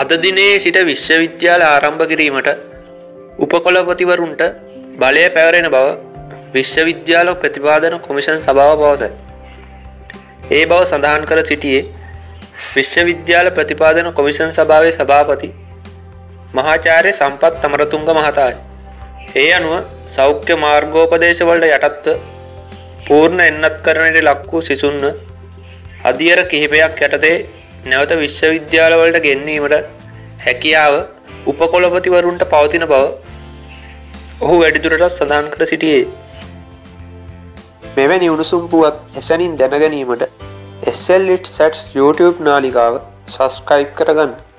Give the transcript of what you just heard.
අද දිනේ සිට විශ්වවිද්‍යාල ආරම්භ කිරීමට උපකුලපතිවරුන්ට බලය පැවරෙන බව විශ්වවිද්‍යාල ප්‍රතිපාදන කොමිෂන් සභාව පවසයි. ඒ බව සඳහන් කර සිටියේ විශ්වවිද්‍යාල ප්‍රතිපාදන කොමිෂන් සභාවේ සභාපති මහාචාර්ය සම්පත් අමරතුංග මහතායි. ඒ අනුව සෞඛ්‍ය මාර්ගෝපදේශ වලට යටත්ව පූර්ණ එන්නත්කරණයට ලක් වූ සිසුන්ව අධියර කිහිපයක් යටතේ නැවත විශ්වවිද්‍යාල වලට ගෙන්වීමට හැකියාව උපකුලපතිවරුන්ට පවතින බව ඔහු වැඩිදුරටත් සඳහන් කර සිටියේ. මෙවැනි උණුසුම් පුවත් එසැනින් දැන ගැනීමට SL It Sats YouTube නාලිකාව සබස්ක්‍රයිබ් කරගන්න.